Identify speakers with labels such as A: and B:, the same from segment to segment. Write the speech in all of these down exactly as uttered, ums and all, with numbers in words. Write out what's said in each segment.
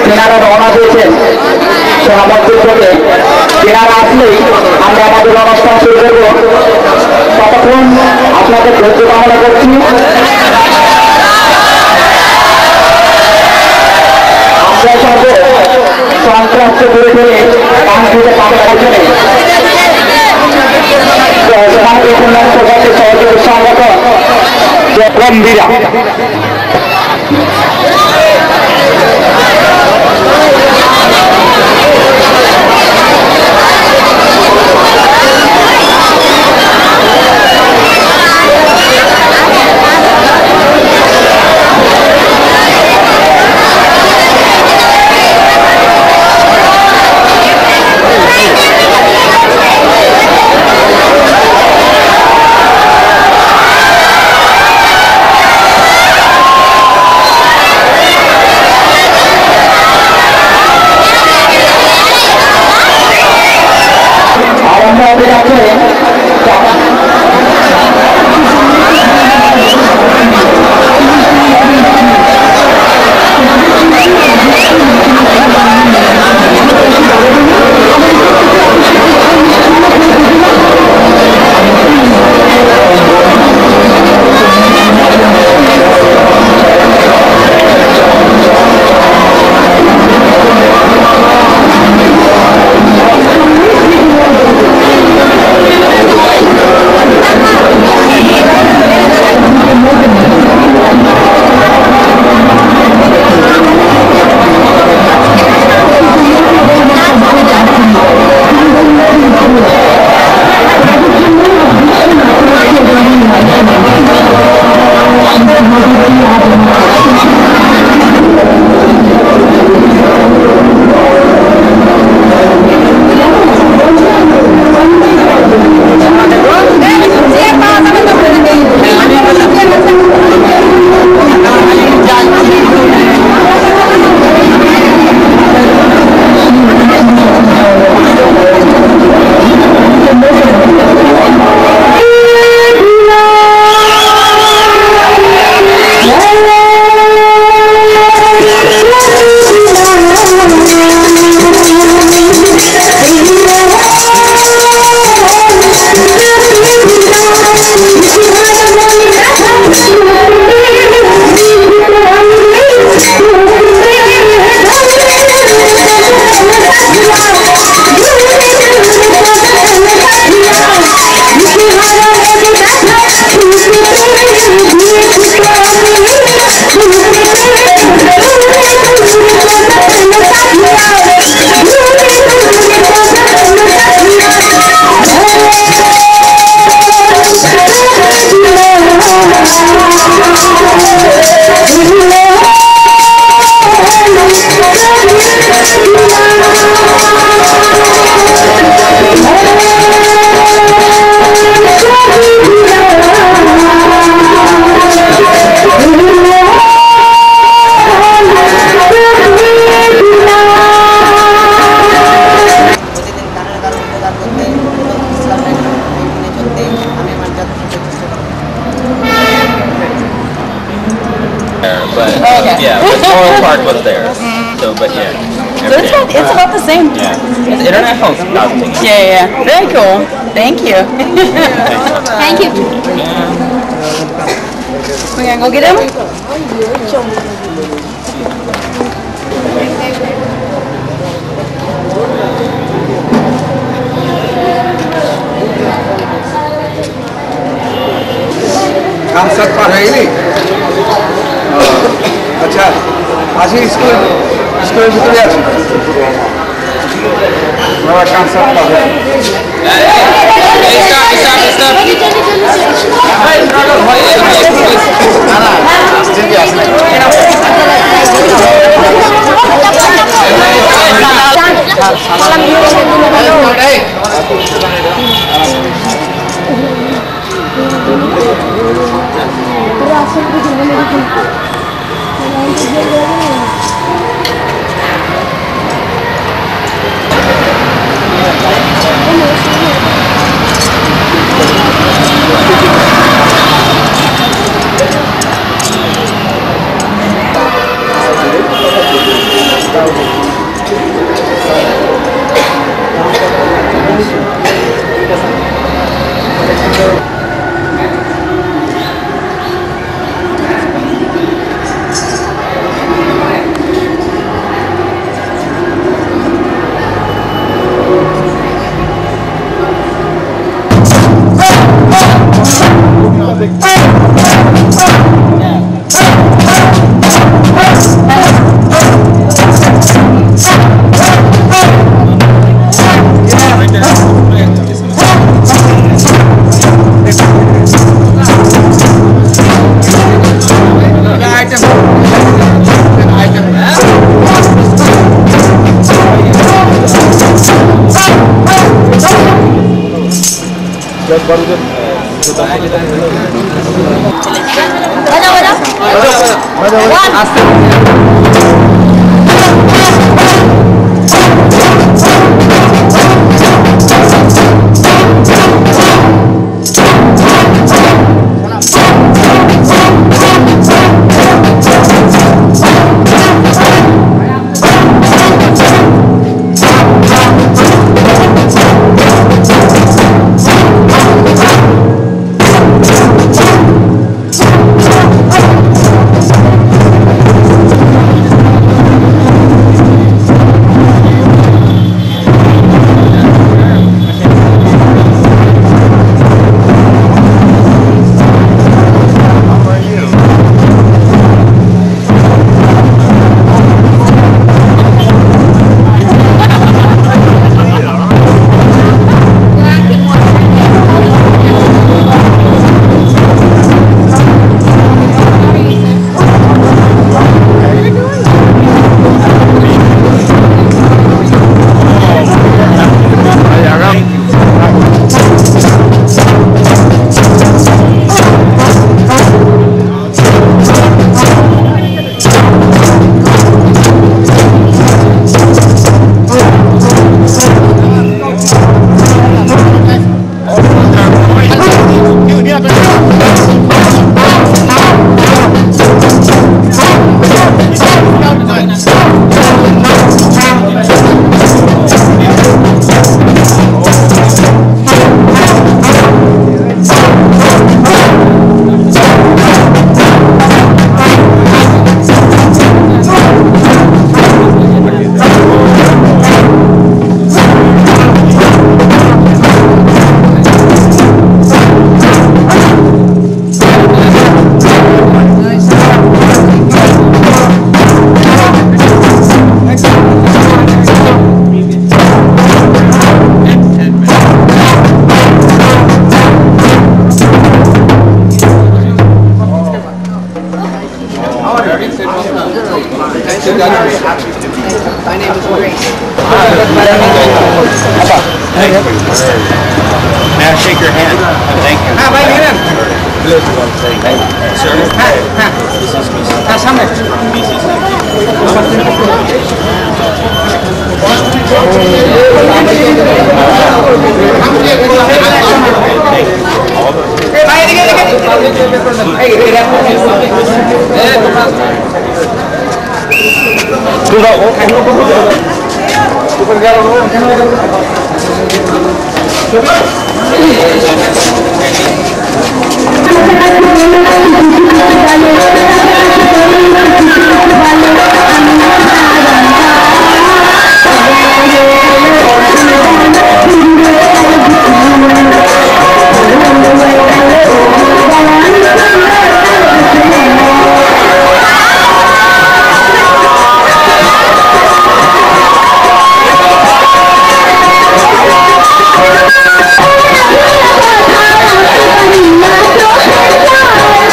A: তেনারা রওনা দিয়েছেন মসজিদ থেকে। তেনারা আসলেই আমরা আমাদের অনুষ্ঠান শুরু করবো। ততক্ষণ আপনাদের ধৈর্য কামনা করছি। আমরা সর্ব সন্ত্রাস্ত করে ফেলে কান থেকে পাবে অর্জনে সহযোগী সংগঠন Gambhira
B: Yeah, but Memorial Park was there. So, but yeah.
C: So it's about, it's about the same.
B: Yeah. It's international scouting.
C: Yeah, yeah. Very cool. Thank you.
D: Thank you.
C: We're gonna go get him?
E: काम सब पर है नहीं अच्छा आज ही school school भीतर আছে বাবা काम सब पर है
B: Stop, stop, stop. Hey, struggle, boy. না না আসছে কি আসলে সালাম এই
F: May I shake your hand? Thank you.
E: Ah, bye, Miran.
F: Sir?
E: Ha, ha. Ah, samet. Eh, bye, dikit, dikit. Eh, dikit. Eh,
A: Tuh, oh,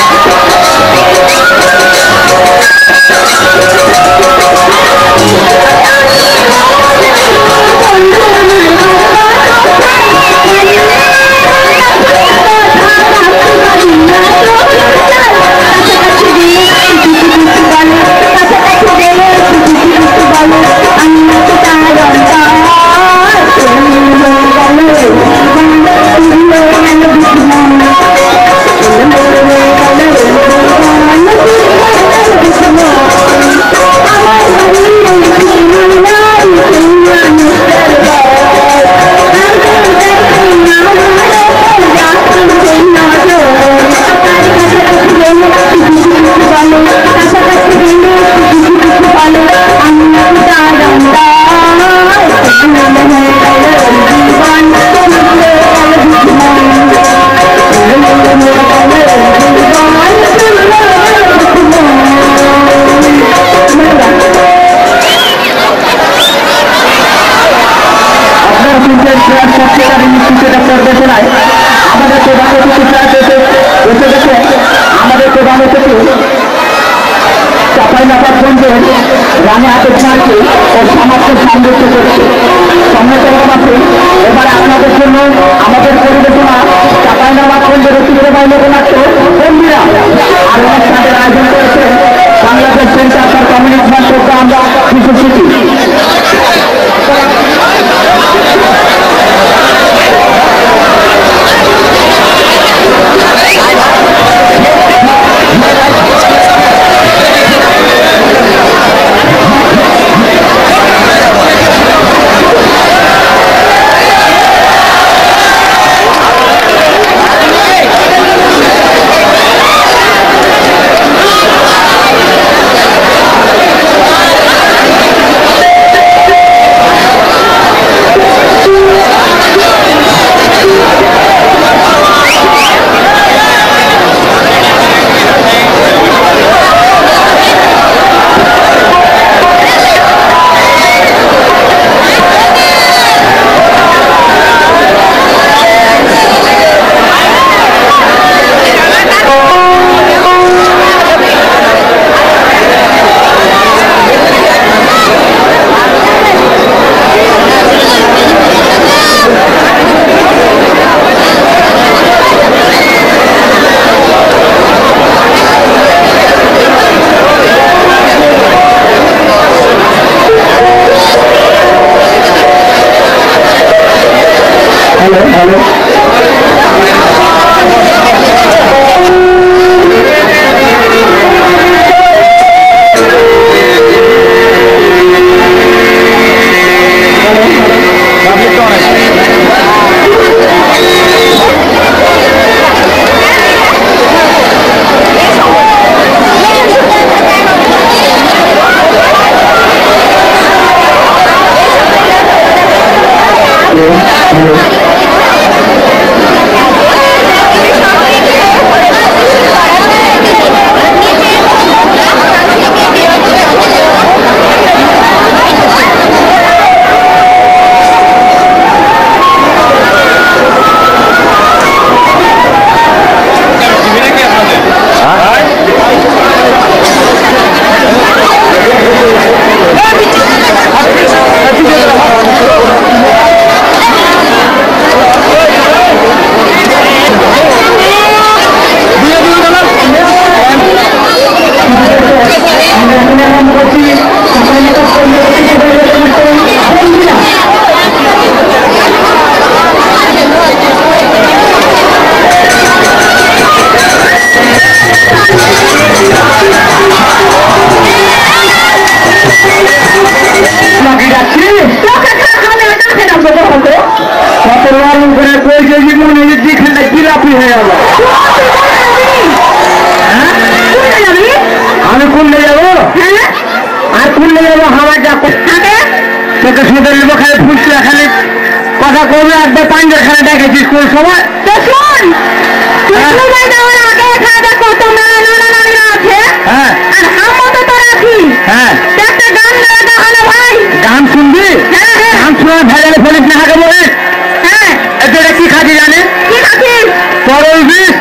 B: Thank you.
A: পরিবেশনায় আমাদের প্রধান অতিথি এসে গেছে। আমাদের প্রধান অতিথি চাঁপাইনবাবগঞ্জের রানী আতেকমারকে ও সমাজকে সমৃদ্ধ করেছে। সম্মানিত এবার আপনাদের জন্য আমাদের পরিবেশনা চাঁপাইনবাবগঞ্জের ঐতিহ্যবাহী লোকনাট্য বন্দিরা আর অনুষ্ঠানের আয়োজন করেছে Bangladesh centre for community programme শিশু সিটি। আমি খুললে যাবো আর খুললে যাবো আমার যা তোকে সুদের নেবো খালি ফুসলা খালি কথা করবে একবার পাঞ্জার খালি দেখেছি স্কুল সময় গান শুনবি গান শোনা ভেজালে ফলিস না হাকে বলে এটা কি খাচ্ছি জানিস তরল বিষ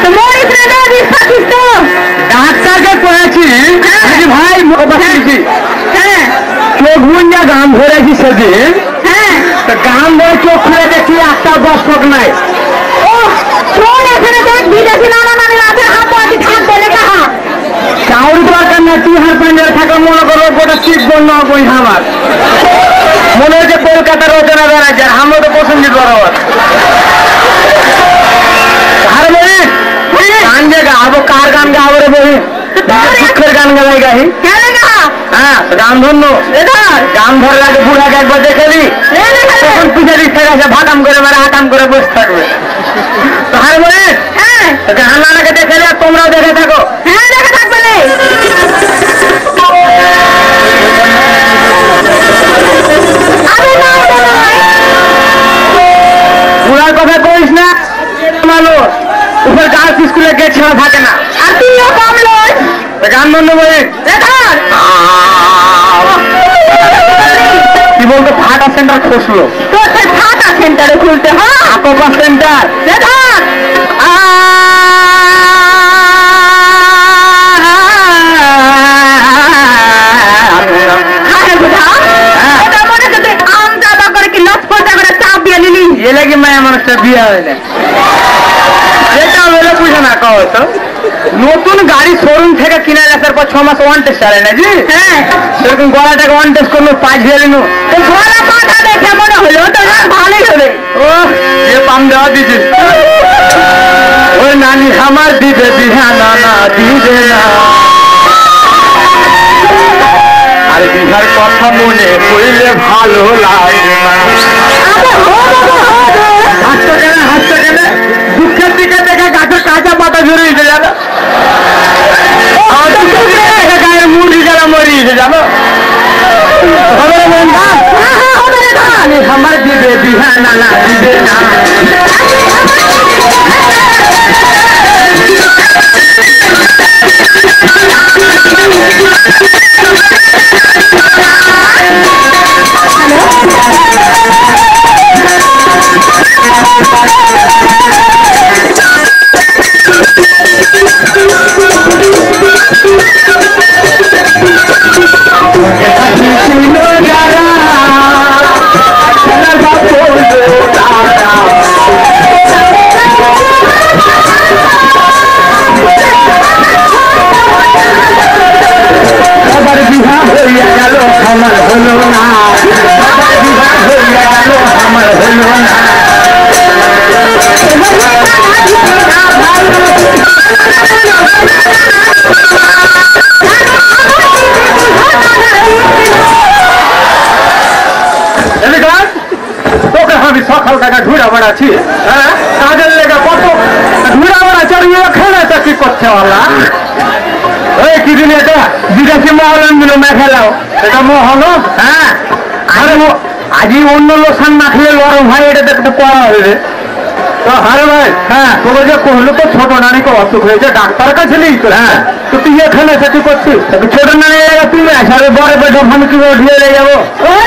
A: ডাক্তারকে করেছি ভাই চোখ বুঝা গান ধরেছি সেদিন গান ধরে চোখ খুলে দেখি একটা দর্শক নাই কাউরি দরকার না তুই হার প্যান্ডেল থাকা মনে করো গোটা চিপ বন্য বই আমার মনে হচ্ছে কলকাতার রচনা বেড়াচ্ছে আমরা তো পছন্দ বরাবর আর বলি গান যে গাবো কার গান গাবো রে বলি দুঃখের গান গাই গাই হ্যাঁ গান ধন্য গান ধরে লাগে বুড়াকে একবার দেখে দি তখন পিঠে দিক থেকে আসে ভাটাম করে মারে হাটাম করে বসে থাকবে আর বলি গান নানাকে দেখে দি আর তোমরাও দেখে থাকো হ্যাঁ দেখে থাকবে বুড়ার কথা কইস না মানুষ উপর গার্লস স্কুলে গেট ছাড়া থাকে না আর তুইও কম লই গান বন্ধ বলি কি বলতো ফাটা সেন্টার খুঁজলো, তো সেই ফাটা সেন্টারে খুলতে হয় আকোপা সেন্টার। এলে কি মায়া মানুষটা বিয়ে হয় না, এটা হলে বুঝে না কও তো। নতুন গাড়ি শোরুম থেকে কিনে আসার পর ছ মাস ওয়ান টেস্ট চালে নাকি? হ্যাঁ, সেরকম গলাটাকে ওয়ান টেস্ট করলো, পাঁচ দিয়ে নিল, গলা পাটা দেখে মনে হলো তো ভালোই হবে। ও যে পাম দেওয়া দিছিস ওই নানি আমার দিবে বিহানা না দিবে না, আর বিহার কথা মনে পড়লে ভালো লাগে না। হাসতো কেন হাসতো কেন? দুঃখের দিকে দেখে গাছের কাঁচা পাতা ঝরিয়েছে জানো, গায়ের মুরগি যারা মরিয়েছে জানো। আমার দিবে বিহানা না দিবে না, আমার হলো না, আমার হলো না। তোকে আমি সকাল টাকা ঘুরা বেড়াচ্ছি, হ্যাঁ কাজের লেগে কত ঘুরা বেড়াচ্ছি, আর ইয়ে খেলেটা কি করছে ওলা? ওই কি দিন এটা বিদেশি মহলন দিল মেখেলাও, এটা মহল? হ্যাঁ, আরে আজই অন্য লোসান না খেলে লরম ভাই, এটা দেখতে করা হয়েছে তো। আরে ভাই, হ্যাঁ তোকে যে কহলো তো ছোট নানিকে অসুখ হয়েছে, ডাক্তার কাছে নিই তো। হ্যাঁ, তো তুই এখানে সেটি করছিস, ছোট নানি তুমি আসবে বড় পেট আমি কি করে ঢিয়ে নিয়ে যাবো?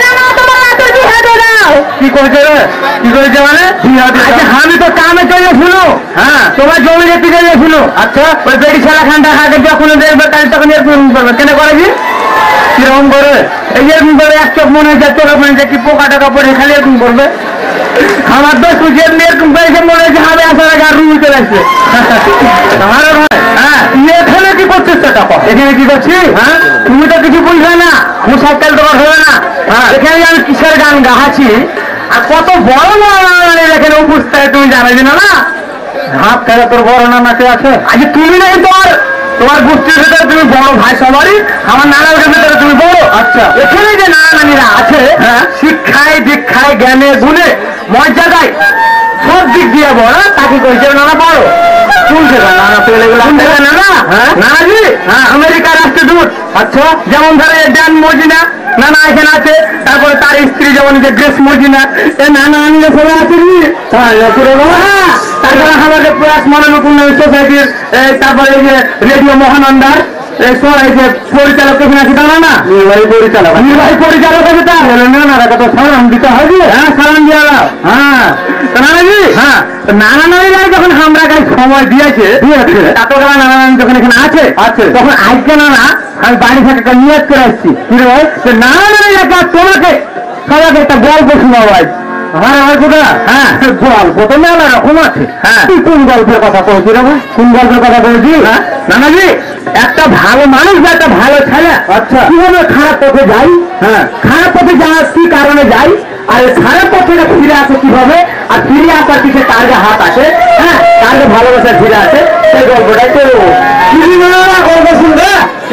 A: কি করেছে রে? কি করেছে মানে? আমি তো কামে চলেছিল, হ্যাঁ তোমার জমি যেতে গেছিল। আচ্ছা, ওই বেড়ি ছাড়া খানটা খাকে যখন দেখবে তাই তখন এরকম করবে, কেন করেছি? কিরকম করে? এই এরকম করে এক চোখ মনে হচ্ছে, চোখে মনে হচ্ছে কি পোকা টাকা পড়ে খালি এরকম করবে। আমার তো সুযোগ এরকম করেছে মনে হচ্ছে হাবে আসার আগে আর রুমে চলে আসছে। আরে ভাই, হ্যাঁ এখানে কি করছিস সেটা? এখানে কি করছি? হ্যাঁ তুমি তো কিছু বুঝবে না, মুসাক্কেল তোমার হবে না। হ্যাঁ, এখানে আমি কিসের গান গাহাছি, আর কত বড় বড় এখানে উপস্থিত তুমি জানাই না না। হাত খেলে তোর বড় নানাকে আছে, আজ তুমি নাই তোর তোমার গোষ্ঠীর ভিতরে তুমি বড় ভাই সবারই, আমার নানার ভিতরে তুমি বড়। আচ্ছা, এখানে যে নানা নানিরা আছে, হ্যাঁ শিক্ষায় দীক্ষায় জ্ঞানে গুণে মর্যাদায় সব দিক দিয়ে বড়, তাকে কইছে নানা বড়। চলছে নানা পেলে গেল নানা, হ্যাঁ নানাজি, হ্যাঁ আমেরিকার রাষ্ট্রদূত। আচ্ছা, যেমন ধরো ড্যান মর্জিনা নানা এখানে আছে, তারপরে তার স্ত্রী যেমন যে গ্রেস মর্জিনা, এ নানা আনলে সবাই আছে নি। তারপরে আমাদের প্রয়াস মনোনয়ন সোসাইটির, তারপরে এই যে রেডিও মহানন্দার পরিচালক এখানে আছে জানা না, নির্বাহী পরিচালক নির্বাহী পরিচালক আছে, তার নানারা তো সালাম দিতে হবে। হ্যাঁ সালাম দিয়ে দাও। হ্যাঁ নানাজি, হ্যাঁ নানা নানিরা যখন আমরা গায়ে সময় দিয়েছে দিয়েছে তারপর নানা নানি যখন এখানে আছে আছে তখন আজকে নানা আমি বাড়ি থেকে একটা নিয়োগ করে আসছি। কি রে ভাই? নানা নানিরা তোমাকে সবাইকে একটা গল্প শোনাবো আজ। আমার গল্পটা? হ্যাঁ গল্প তো মেলা রকম আছে। হ্যাঁ, তুই কোন গল্পের কথা বলছি রে ভাই? কোন গল্পের কথা বলছি? হ্যাঁ নানাজি, একটা ভালো মানুষ বা একটা ভালো ছেলে, আচ্ছা কিভাবে খারাপ পথে যাই, হ্যাঁ খারাপ পথে যাওয়ার কি কারণে যাই, আর খারাপ পথে ফিরে আসে কিভাবে, আর ফিরে আসার পিছনে কার যে হাত আছে, হ্যাঁ কার যে ভালোবাসা ফিরে আসে, সেই গল্পটাই করবো। গল্প শুনবে?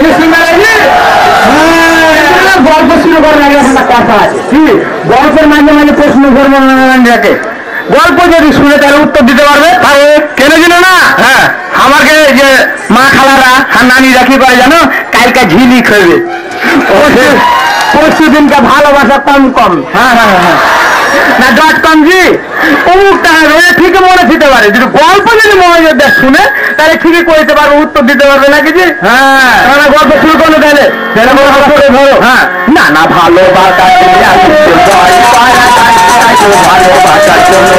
A: গল্প শুরু করার আগে একটা কথা আছে, কি গল্পের মাঝে মাঝে প্রশ্ন করবো নানাকে, গল্প যদি শুনে তাহলে উত্তর দিতে পারবে। কেন জানো না? হ্যাঁ, আমাকে যে মা খালারা আর নানিরা কি করে জানো, কালকে ঝিলি খাবে, পরশু দিনকে ভালোবাসা কম কম। হ্যাঁ হ্যাঁ হ্যাঁ, না ডট কম জি অমুক টাকা ধরে ঠিকই মনে দিতে পারে, যদি গল্প যদি মনোযোগ দেয় শুনে তাহলে ঠিকই কইতে পারবে, উত্তর দিতে পারবে নাকি জি। হ্যাঁ তাহলে গল্প শুরু করলো তাহলে তাহলে ধরো। হ্যাঁ না না ভালোবাসা ভালোবাসার জন্য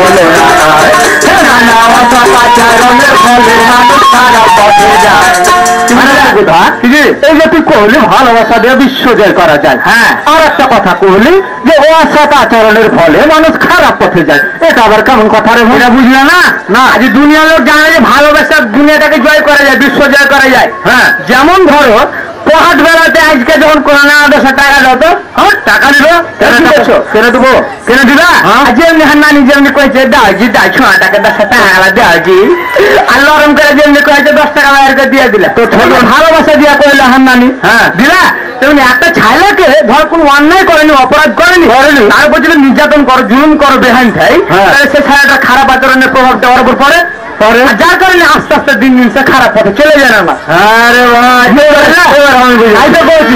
A: এই যে তুই কহলি ভালোবাসা দিয়ে বিশ্ব জয় করা যায়, হ্যাঁ আর একটা কথা কহলি যে অসৎ আচরণের ফলে মানুষ খারাপ পথে যায়, এটা আবার কেমন কথা রে? এটা বুঝলে না? না আজ দুনিয়ার লোক জানে যে ভালোবাসা দুনিয়াটাকে জয় করা যায়, বিশ্ব জয় করা যায়। হ্যাঁ যেমন ধরো পহাট বেড়াতে আজকে যখন করোনা দেশে টাকা দাও তো টাকা দিল কেনে দেবো কেনে দিবা যেমনি হান্নানি যেমনি কয়েছে দাওজি দাও ছ টাকা দশ টাকা দাওজি আর নরম করে যেমনি কয়েছে দশ টাকা বাইর করে দিয়ে দিলা তো ভালোবাসা দিয়া কইলে হান্নানি হ্যাঁ দিলা তেমনি একটা ছাইলাকে ধর কোন অন্যায় করেনি অপরাধ করেনি করেনি তার উপর যদি নির্যাতন করো জুলুম করো বেহাইন খাই তাহলে সে ছায়াটা খারাপ আচরণের প্রভাব দেওয়ার উপর পড়ে পরে যার কারণে আস্তে আস্তে দিন দিন সে খারাপ পথে চলে যায় না। আরে এবার আমি বুঝি আইতে বলছি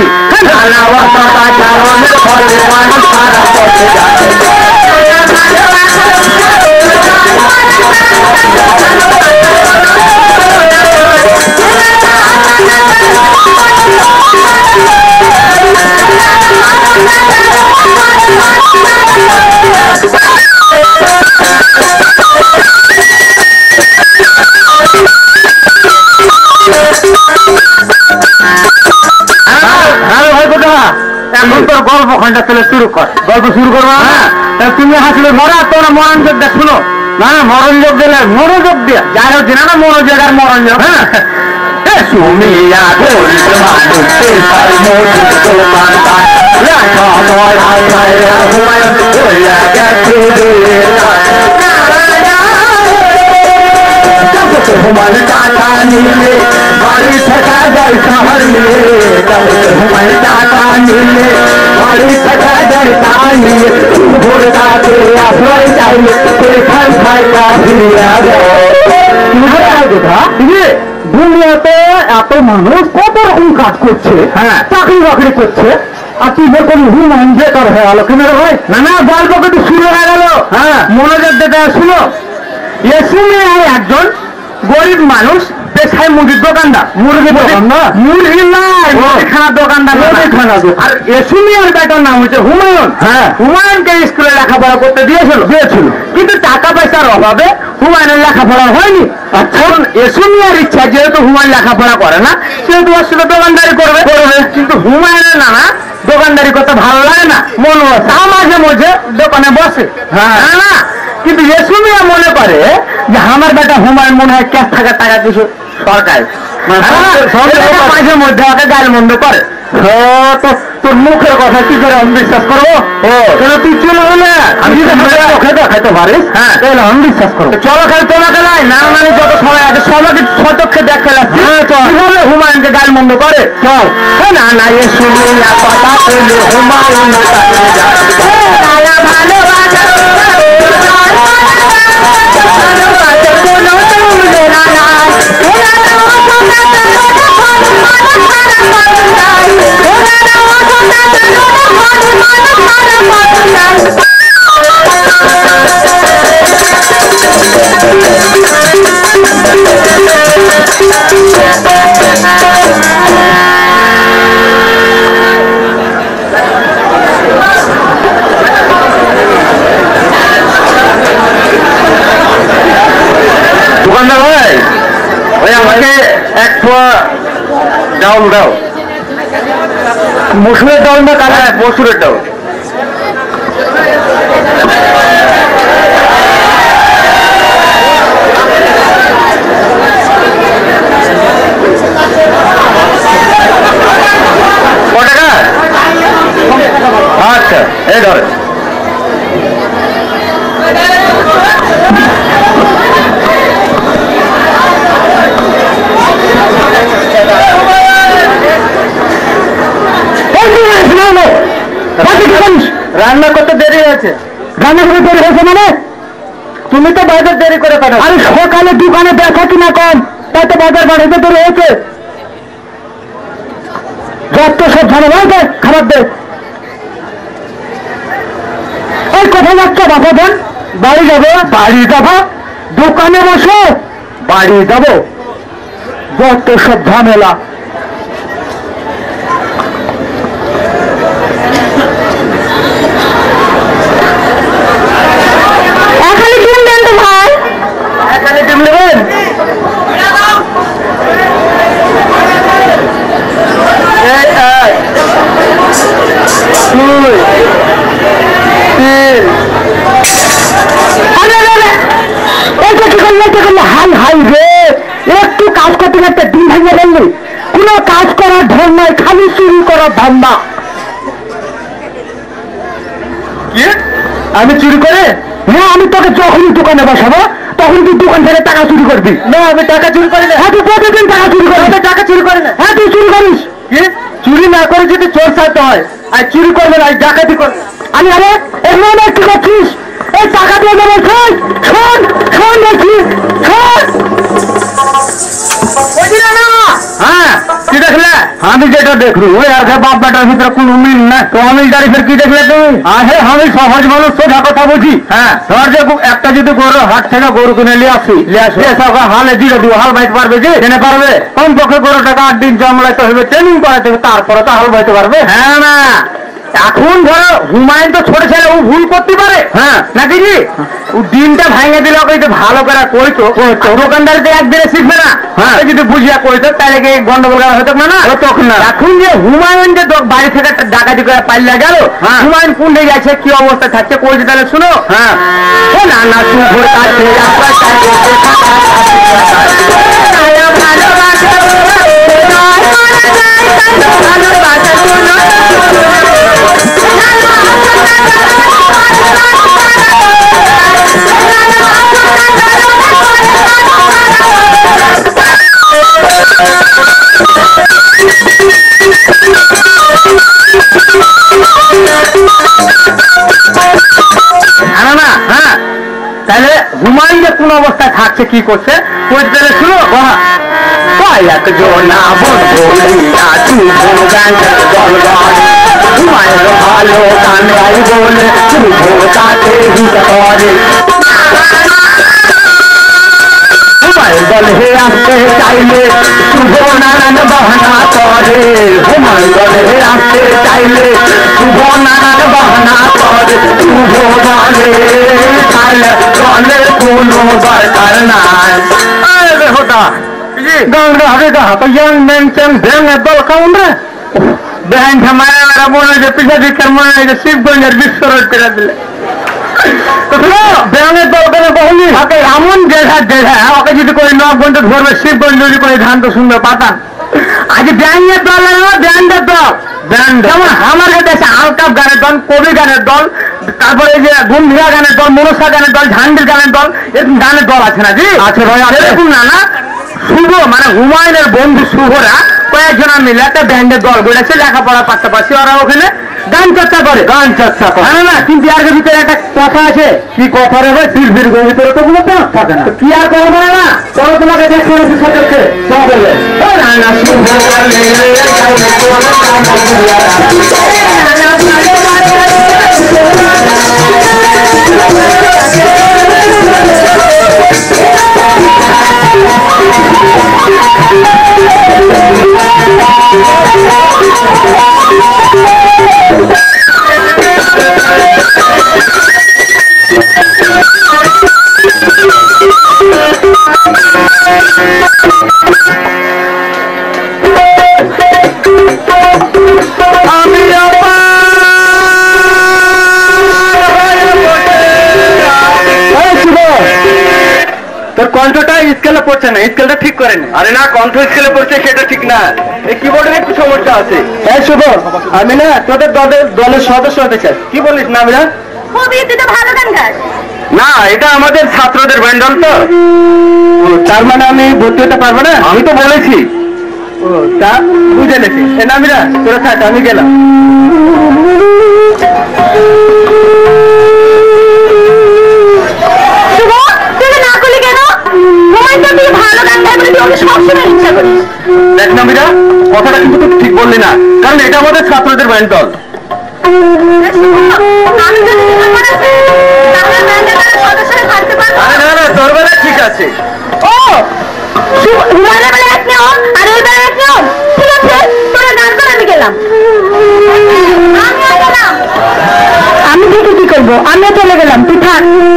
A: এখন তোর গল্প খন্ডা চলে শুরু কর, গল্প শুরু করবা। তুমি হাসলে মরা তোমরা মনোযোগ দেখ শুনো না মনোযোগ দিলে মনোযোগ দিয়ে যাই হোক না না মনোযোগ আর মনোযোগ। হ্যাঁ সুমিয়া হুমায়ুন টাকা নিলে বাড়ি থাকা যায় শহর নিয়ে, হুমায়ুন টাকা নিলে বাড়ি থাকা যায় তা নিয়ে ভোরটাকে আশ্রয় চাইলে সেখান থাকা ফিরিয়া যায়। দুনিয়াতে এত মানুষ কত রকম কাজ করছে, হ্যাঁ চাকরি বাকরি করছে, আর তুই দেখুন হুমায়ুন বেকার হয়ে গেল কেন রে ভাই? না না গল্প কিন্তু শুরু হয়ে গেল। হ্যাঁ মনোযোগ দিতে শুনো। এসুমে একজন গরিব মানুষ পেশায় মুরগির দোকানদার, মুরগি দোকানদার মুরগি নাই মুরগিখানার দোকানদার মুরগিখানা। আর এসুমিয়ার বেটার নাম হচ্ছে হুমায়ুন। হ্যাঁ হুমায়ুনকে স্কুলে লেখাপড়া করতে দিয়েছিল দিয়েছিল কিন্তু টাকা পয়সার অভাবে হুমায়ুনের লেখাপড়া হয়নি। এখন এসুমিয়ার ইচ্ছা যেহেতু হুমায়ুন লেখাপড়া করে না সেহেতু ওর সাথে দোকানদারি করবে করবে কিন্তু হুমায়ুনের নানা দোকানদারি করতে ভালো লাগে না, মন তা মাঝে মাঝে দোকানে বসে। হ্যাঁ না কিন্তু এসুমিয়া মনে করে যে আমার বেটা হুমায়ুন মনে হয় ক্যাশ থাকার টাকা কিছু সরকার মাঝে মধ্যে ওকে গাল মন্দ করে। তোর মুখের কথা কি করে আমি বিশ্বাস করবো? তুই চলো হলে আমি চোখে দেখাইতে পারিস, হ্যাঁ তাহলে আমি বিশ্বাস করবো। চলো খালি তোমাকে নাই না মানে যত সবাই আছে সবাইকে সচক্ষে দেখে লাগছে হুমায়ুনকে গাল মন্দ করে। চল না না এ শুনিয়া কথা বলে হুমায়ুন দোকানদার ভাই ওই আমাকে এক পোয়া ডাউল দাও। মসুরের ডাউল না কালা? মসুরের ডাউল। ক টাকা? আচ্ছা এই ধরে রান্না করতে দেরি হয়েছে। রান্না করতে দেরি হয়েছে মানে তুমি তো বাজার দেরি করে পাঠাও। আরে সকালে দোকানে দেখা কিনা কম তাই তো বাজার বাড়াইতে দেরি হয়েছে। যত সব ঝামেলা হয়েছে খাবার দে এই কোথায় যাচ্ছ বাবা বোন? বাড়ি যাবো। বাড়ি যাবো? দোকানে বসো। বাড়ি যাবো? যত সব ঝামেলা।
B: এখানে ডিম দেন তো ভাই।
A: এখানে ডিম নেবেন? এই এক, দুই, তিন। আরে আরে আরে, এটা কি করলে এটা করলে হাই হাই রে, একটু কাজ করতে করতে ডিম ভেঙে ফেললি। কোনো কাজ করার ঢং নয়, খালি চুরি করার ধান্দা। কি? আমি চুরি করে? হ্যাঁ, আমি তোকে যখনই দোকানে বসাবো তখন তুই দোকান থেকে টাকা চুরি করবি। না, আমি টাকা চুরি করি না। হ্যাঁ, তুই প্রতিদিন টাকা চুরি করিস। আমি টাকা চুরি করি না। হ্যাঁ, তুই চুরি করিস। কি? চুরি না করে যদি চোর চাইতে হয়, আর চুরি করবে না, ডাকাতি করবে। আমি আরে এখানে কি করছিস? এই টাকা দিয়ে দেবো। শোন শোন শোন দেখি শোন। হ্যাঁ, কি দেখলে? আমি যেটা দেখলু ওই আগে বাপ বেটার ভিতরে কোন মিল না। তো আমি তারিখের কি দেখলে তুমি? আরে আমি সহজ মানুষ, সোজা কথা বুঝি। হ্যাঁ, ধর যে একটা যদি গরু হাট থেকে গরু কিনে নিয়ে আসি, হালে দিয়ে দিব, হাল বাইতে পারবে যে? জেনে পারবে? কম পক্ষে গরুটাকে আট দিন জমলাইতে হবে, ট্রেনিং করাতে হবে, তারপরে তো হাল বাইতে পারবে। হ্যাঁ না, এখন ধরো হুমায়ুন তো ছোট ছেলে, ও ভুল করতে পারে। হ্যাঁ, নাকি জি? ও দিনটা ভাঙে দিলে ওকে ভালো করে কইতো, দোকানদারিতে একদিনে শিখবে না। হ্যাঁ, যদি বুঝিয়া কইতো তাহলে কি গন্ডগোল করা হতো না? তখন না। এখন যে হুমায়ুন যে বাড়ি থেকে ডাকাতি করে পাল্লা গেল, হুমায়ুন কোন দিকে গেছে, কি অবস্থা থাকছে কইছে, তাহলে শুনো। হ্যাঁ, না না শুভর কাছে না। হ্যাঁ, তাহলে হুমায়ুন যে কোন অবস্থায় থাকছে, কি করছে কইতে শুনো। কয়েক জনা বলবো হুমায়ুন ভালো গান গাই বলে শুভ তাকে হিত করে। হুমায়ুন বল হে আসতে চাইলে শুভ নানান বাহানা করে। হুমায়ুন বল হে আসতে চাইলে শুভ নানান বাহানা করে। শুভ বলে তাহলে চলে কোনো দরকার নাই। আরে হোতা গাঙ্গা হবে গা তো ইয়াং মেনশন ব্যাঙের দল কাউন রে। ব্যাং মারা মারা মনে হয় যে পিছা দিকের মনে হয় যে শিবগঞ্জের বিশ্ব রোড করে দিলে। ব্যাঙের দল কেন কখনই ওকে এমন দেখা দেখা ওকে যদি করে নবগঞ্জ ধরবে, শিবগঞ্জ যদি করে ধান তো সুন্দর পাতান। আজ ব্যাঙের দল না, ব্যান্ডের দল। ব্যান্ড যেমন আমার কাছে আলকাপ গানের দল, কবি গানের দল, তারপরে এই যে গম্ভীরা গানের দল, মনসা গানের দল, ঝান্ডির গানের দল, এরকম গানের দল আছে না জি? আছে ভাই। এরকম না না, শুভ মানে হুমায়ুনের বন্ধু শুভরা কয়েকজনা মিলে একটা ব্যান্ডের দল গড়েছে, লেখাপড়ার পাশাপাশি ওরা ওখানে গান চর্চা করে। গান চর্চা করে না, কিন্তু এর ভিতরে একটা কথা আছে। কি কথা রে ভাই? শিল্পীর ভিতরে তো কোনো থাকে না। কি আর করবো না, চলো তোমাকে দেখ করেছি সচক্ষে বলবে না শুভ তোর কণ্ঠটা স্কেলে পড়ছে না, স্কেলটা ঠিক করে নে। আরে না, কণ্ঠ স্কেলে পড়ছে সেটা ঠিক না, এই কিবোর্ডের একটু সমস্যা আছে। হ্যাঁ শুভ, আমি না তোদের দলের দলের সদস্য হতে চাই। কি বলিস না? আমরা
B: তুই তো ভালো গান গাস।
A: না, এটা আমাদের ছাত্রদের ব্যান্ড দল তো। তার মানে আমি ভর্তি হতে পারবো না? আমি তো বলেছি। ও তা বুঝে নেছি। এ নামিরা তোরা থাক, আমি গেলাম। দেখ নামিরা, কথাটা কিন্তু তুই ঠিক বললি না, কারণ এটা আমাদের ছাত্রদের ব্যান্ড দল।
B: আমি
A: তোর বেলা ঠিক আছে।
B: ও হুমায়ুনের বেলা এক নিয়ম আর এর বেলা এক নিয়ম। ঠিক আছে, তোরা গান কর, আমি গেলাম। আমিও গেলাম। আমি দেখে কি করবো, আমিও চলে গেলাম, তুই থাক।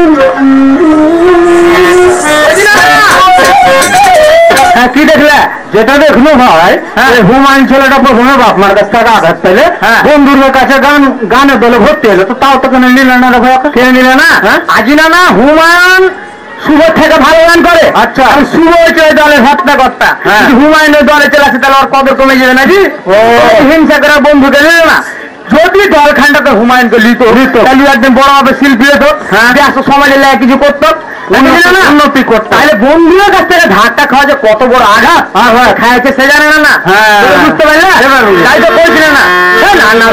A: হ্যাঁ, কি দেখলে? যেটা দেখলো ভাই, হুমায়ুন ছেলেটা প্রথমে বাপ মার কাছ থেকে আঘাত পেলে বন্ধুদের কাছে গান গানের দলে ভর্তি হলো, তো তাও তো কেন নিলে না রে ভাই? কেন নিলে না? আজি না না হুমায়ুন শুভ থেকে ভালো গান করে। আচ্ছা, শুভ হচ্ছে ওই দলের হত্যা কর্তা। হুমায়ুনের দলে চলে আসে তাহলে ওর কদর কমে যাবে নাকি? হিংসা করে বন্ধুকে নিলে না। যদি দল খান্ডাতে হুমায়ুনকে লিত তাহলে একদিন বড় ভাবে শিল্পী হতো, দেশ সমাজে লেগে কিছু করতো, উন্নতি করতো। তাহলে বন্ধুদের কাছ থেকে ধাক্কা খাওয়া যে কত বড় আঘাত খাইছে সে জানে না। না বুঝতে পারলে? তাই তো বলছিলে না না না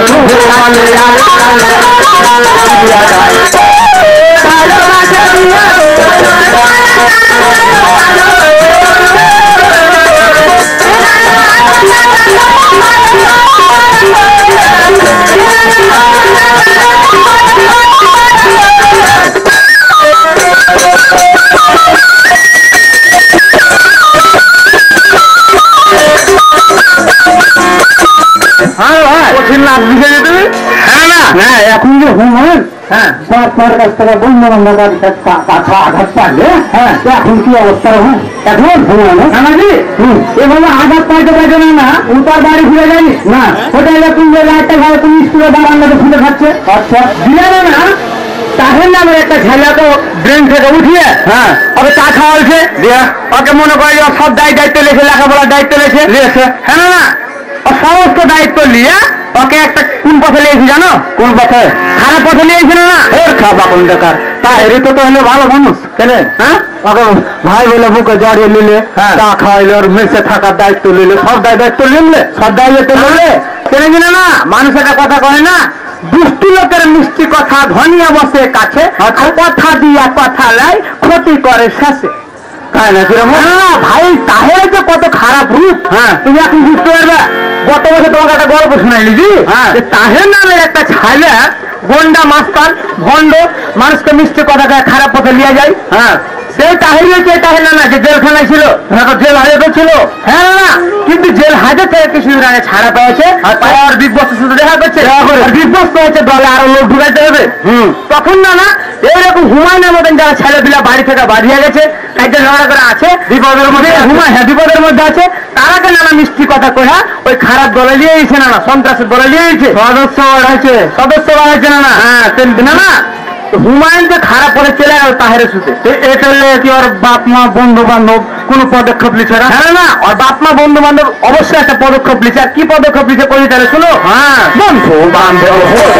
A: এখন যে হুমায়ুন বাপমার কাছ থেকে বন্ধু বান্ধবের কাছে আঘাত পারলে এখন কি অবস্থা হয়? এখন হুমায়ুন এভাবে আঘাত পাইতে পারছে না না ও তার বাড়ি ফিরে যায়নি না, হোটেলে তুমি লাইটটা ঘরে তুমি স্কুলে বারান্দাতে ফুটে খাচ্ছে। আচ্ছা দিয়ে না তাহের নামের একটা ছেলে তো ব্রেন থেকে উঠিয়ে হ্যাঁ ওকে চা খাওয়ালছে, ওকে মনে করে সব দায় দায়িত্ব লেখে, লেখাপড়ার দায়িত্ব লেখে লিয়েছে। হ্যাঁ না সমস্ত দায়িত্ব নিয়ে ওকে একটা কোন পথে লিয়েছি জানো? কোন পথে? খারাপ পথে লিয়েছিল না। ওর খাবা কোন দেখার তা এর তো হলে ভালো মানুষ কেন? হ্যাঁ ভাই বলে বুকে জড়িয়ে নিলে, চা খাওয়াইলে, ওর মেসে থাকার দায়িত্ব নিলে, সব দায় দায়িত্ব নিলে, সব দায়িত্ব নিলে কেন কিনা না মানুষ একটা কথা কয় না, দুষ্টু লোকের মিষ্টি কথা ধনিয়া বসে কাছে, কথা দিয়া কথা লাই ক্ষতি করে শেষে। ভাই তাহলে যে কত খারাপ রূপ, হ্যাঁ তুমি এখন বুঝতে পারবে। গত বছর তোমাকে একটা গল্প শুনাইলি জি, তাহের নামের একটা ছেলে গন্ডা মাস্তান ভণ্ড মানুষকে মিষ্টি কথা খারাপ পথে নিয়ে যায়। হ্যাঁ সেই তাহের হয়েছে তাহের না না যে জেলখানায় ছিল, জেল হাজতে ছিল। হ্যাঁ না কিন্তু জেল হাজত থেকে কিছুদিন আগে ছাড়া পেয়েছে, আর বিগ বসের সাথে দেখা করছে, বিগ বস পেয়েছে দলে আরো লোক ঢুকাইতে হবে। হম তখন না না এইরকম হুমায়ুনের মতন যারা ছেলেপিলা বাড়ি থেকে বাড়িয়ে গেছে, কাজে লড়া করে আছে বিপদের মধ্যে, হুমায়ুন হ্যাঁ বিপদের মধ্যে আছে, তারাকে নানা মিষ্টি কথা কয়া ওই খারাপ দলে নিয়ে গেছে না না, সন্ত্রাসের দলে নিয়ে গেছে, সদস্য বাড়াইছে, সদস্য বাড়াইছে না না। হ্যাঁ না না হুমায়ুন যে খারাপ পরে চলে গেল তাহের সুতে, এটা কি ওর বাপ মা বন্ধু বান্ধব কোন পদক্ষেপ লিখে না? হ্যাঁ না ওর বাপ মা বন্ধু বান্ধব অবশ্যই একটা পদক্ষেপ লিখে। আর কি পদক্ষেপ লিখে করি তাহলে শুনো। হ্যাঁ বন্ধু বান্ধব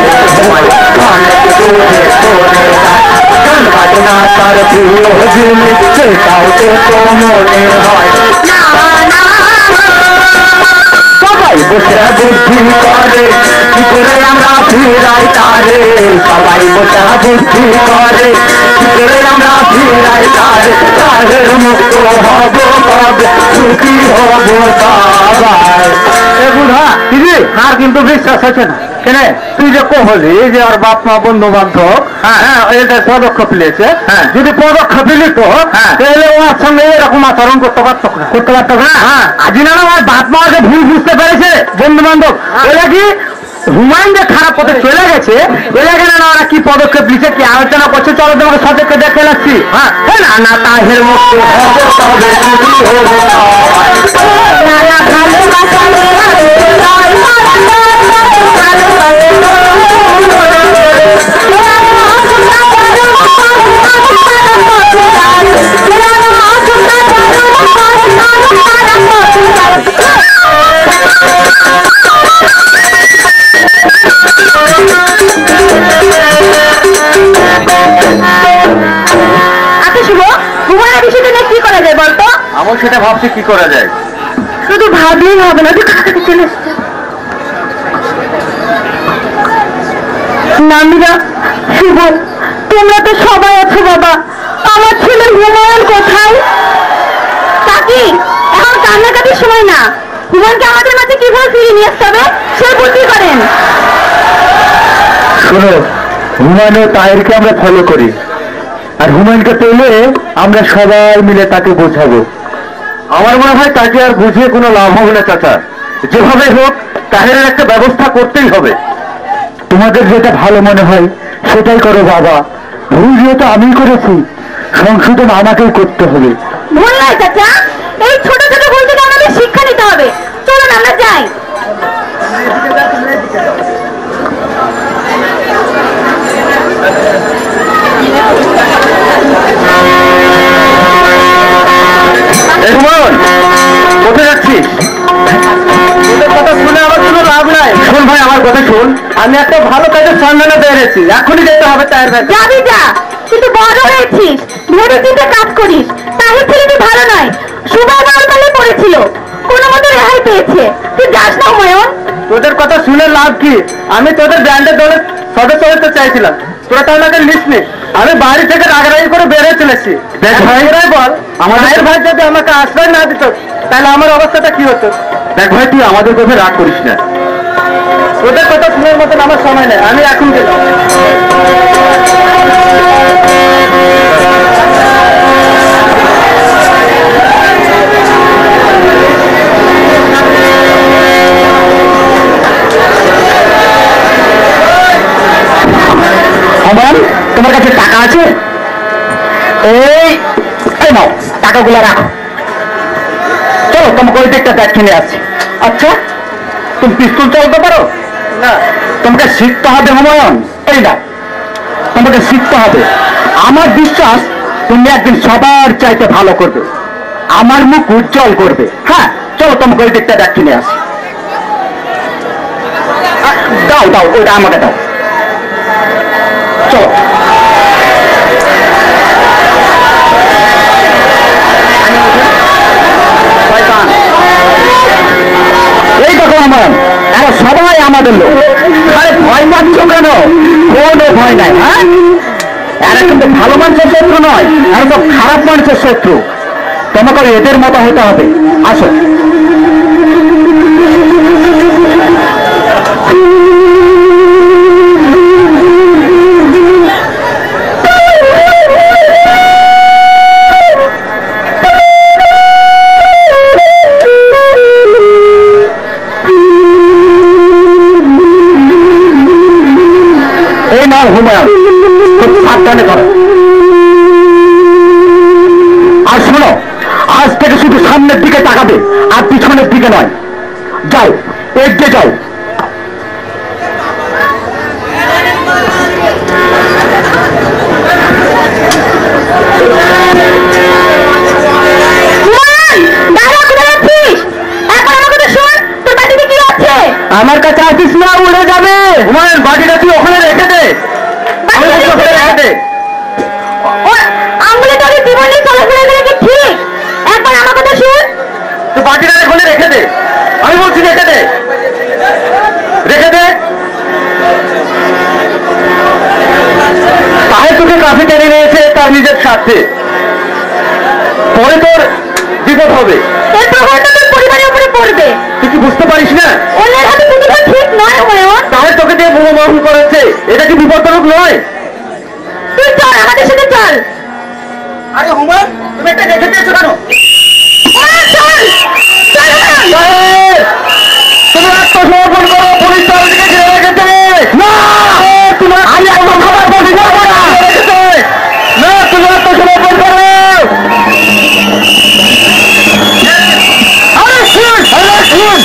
A: সবাই বসে বুদ্ধি করে কি করে আমরা ফিরাই তারে, সবাই বসে বুদ্ধি করে কি করে আমরা ফিরাই তারে, তাদের মুক্ত হব কবে সুখী হব সবাই। এ বুড়া দিদি আর কিন্তু বিশ্বাস হচ্ছে না কেন? তুই যে কহলি যে ওর বাপ মা বন্ধু বান্ধব হ্যাঁ এটা পদক্ষেপ নিয়েছে, যদি পদক্ষেপ নিত তাহলে ওর সঙ্গে এরকম আচরণ করতে পারতো না, করতে পারতো না। হ্যাঁ আজ না আমার বাপ মা যে ভুল বুঝতে পেরেছে বন্ধু বান্ধব, ওরা কি হুমায়ুন যে খারাপ পথে চলে গেছে, এলাকা না ওরা কি পদক্ষেপ নিচ্ছে কি আলোচনা করছে, চলো তোমাকে সচেতন দেখে লাগছি। হ্যাঁ না না তাহের মুক্ত আমার সেটা ভাবছি কি করা যায়। শুধু ভাবলেই হবে না, তুই কাছাকাছি চলে এসছে। নামিরা শুভ তোমরা তো সবাই আছো বাবা, আমার ছেলে হুমায়ুন কোথায়? কাকি এখন কান্নাকাটির সময় না, হুমায়ুনকে আমাদের মাঝে কিভাবে ফিরিয়ে নিয়ে আসতে হবে সে বুদ্ধি করেন। শোনো হুমায়ুন তাহেরকে আমরা ফলো করি, আর হুমায়ুনকে পেলে আমরা সবাই মিলে তাকে বোঝাবো। আমার মনে হয় তাকে আর বুঝিয়ে কোনো লাভ হবে না চাচা, যেভাবে হোক তাহেরের একটা ব্যবস্থা করতেই হবে। তোমাদের যেটা ভালো মনে হয় সেটাই করো বাবা, ভুল যেহেতু আমি করেছি সংশোধন আমাকেই করতে হবে।
B: ভুল নয় চাচা, এই ছোট ছোট ভুল থেকে আমাদের শিক্ষা নিতে হবে। চলুন আমরা যাই।
A: কোথায় যাচ্ছিস? তোদের কথা শুনে আমার কোনো লাভ নাই। শোন ভাই, আমার কথা শোন, আমি একটা ভালো কাজের সন্ধানে বেরিয়েছি, এখনই যেতে হবে তার ব্যাগ।
B: যাবি যা, কিন্তু বড় হয়েছিস, ভেবে চিন্তে কাজ করিস। তাহির ছেলেটি ভালো নয়, সুভা বালতালে পড়েছিল, কোনো মতো রেহাই পেয়েছে। তুই যাস না হুমায়ুন।
A: তোদের কথা শুনে লাভ কি? আমি তোদের ব্যান্ডের দলের সদস্য হতে চাইছিলাম, তোরা তো আমাকে লিস্ট নে। আমি বাড়ি থেকে রাগারাগি করে বেরিয়ে চলেছি। দেখ ভাই, বল আমার ভাই যদি আমাকে আশ্রয় না দিত তাহলে আমার অবস্থাটা কি হতো? দেখ ভাই, তুই আমাদের কথা রাগ করিস না, তোদের কথা শুনের মতন আমার সময় নেই, আমি এখন গেলাম। তোমার কাছে টাকা আছে? এই নাও, টাকাগুলো রাখো। চলো তোমাকে ওই দিকটা দেখ কিনে আসছি। আচ্ছা, তুমি পিস্তল চালাতে পারো? না। তোমাকে শিখতে হবে হুমায়ুন। এই না, তোমাকে শিখতে হবে। আমার বিশ্বাস তুমি একদিন সবার চাইতে ভালো করবে, আমার মুখ উজ্জ্বল করবে। হ্যাঁ চলো তোমাকে ওই দিকটা দেখ কিনে আসি। দাও দাও, ওইটা আমাকে দাও। চলো। এই দেখো আমার, এরা সবাই আমাদের লোক। আরে ভয় পাচ্ছ কেন? কোনো ভয় নাই। হ্যাঁ, এরা কিন্তু ভালো মানুষের শত্রু নয়, এরা তো খারাপ মানুষের শত্রু। তোমাকে এদের মতো হতে হবে। আসো। হুমায়ুন, খুব সাবধানে করো। আর শোনো, আজ থেকে শুধু সামনের দিকে তাকাবে আর পিছনের দিকে নয়। যাও, এগিয়ে যাও। আমার কাছে আসিস না, উড়ে যাবে। হুমায়ুন, বাকিটা তুই ওখানে রেখে দে।
B: আঙুলে তোর জীবনে চলাফেরা করে কি ঠিক? একবার আমার কথা শুন।
A: তুই বাকিটা ওখানে রেখে দে, আমি বলছি রেখে দে, রেখে দে। তাহলে তোকে কাছে টেনে নিয়েছে তার নিজের স্বার্থে, পরে তোর বিপদ হবে।
B: এর প্রভাবটা তোর পরিবারের উপরে পড়বে।
A: তুই কি বুঝতে পারিস না?
B: অন্যের হাতে তুই তো ঠিক নয় হুমায়ুন।
A: তাহলে তোকে দিয়ে বোমা করেছে, এটা কি বিপজ্জনক নয়?
B: তুই চল, আমাদের সাথে চল।
A: আরে হুমায়ুন, তুমি একটা রেখে দিয়েছো কেন? তুমি আত্মসমর্পণ করো, পুলিশ তাদেরকে ঘিরে রেখেছে। না, তুমি আমি একদম খাবার বলি না, না তুমি আত্মসমর্পণ করো। আরে শুন, আরে শুন,